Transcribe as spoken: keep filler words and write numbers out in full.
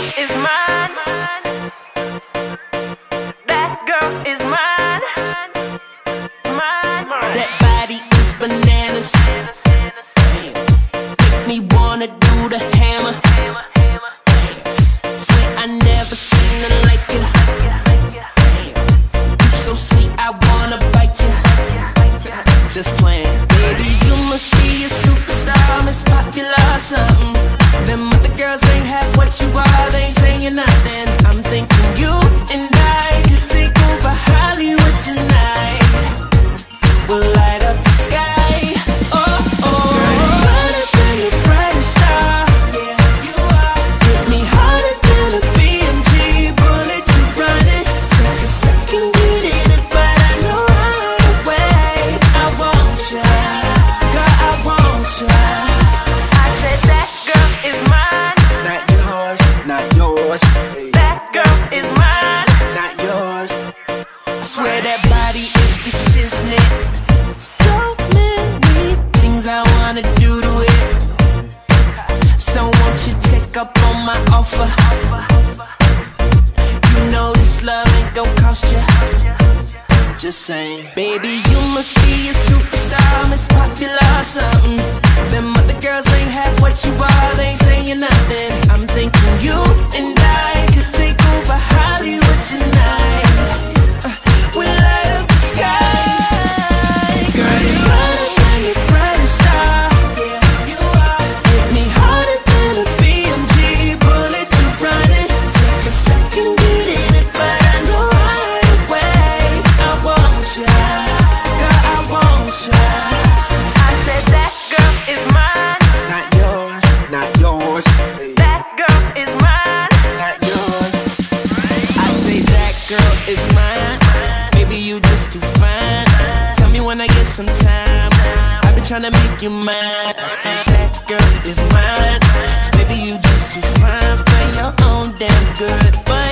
is mine. That girl is mine. Mine. That body is bananas. Make me wanna do the hammer. Sweet, I never seen her like you. You so sweet, I wanna bite you. Just playing. Baby, you must be a superstar, Miss Popular or something. Them other girls ain't half what you are, they ain't saying nothing. I'm thinking you and I could take over Hollywood tonight. We'll light up the sky. Oh, oh. Girl, you're brighter than the brightest star. Yeah, you are. Hit me harder than a B M G bullet. You run it. Take a second, get in it, but I know right away. I want you, girl, I want you. I said that girl is mine. Not yours, not yours. Hey. That girl is mine. Not yours. I swear that body is the shiznit. So many things I wanna do to it. So won't you take up on my offer? You know this love ain't gon' cost you. Just saying. Baby, you must be a superstar, Miss Popular or something. Them other girls ain't half what you are, they ain't saying nothing. I'm thinking you and I could take over Hollywood tonight. uh, We'll light up the sky. Girl, you're brighter than the brightest star. Yeah, you are. Hit me harder than a B M G bullet. You run it. Take a second, get in it, but I know right away. I want you, girl, I want you. I said that girl is mine. Not yours, not yours. Hey. That girl is mine. Not yours. I say that girl is mine. Baby, you just too fine. Tell me when I get some time. I've been trying to make you mine. I say that girl is mine. 'Cause baby, you just too fine for your own damn good. But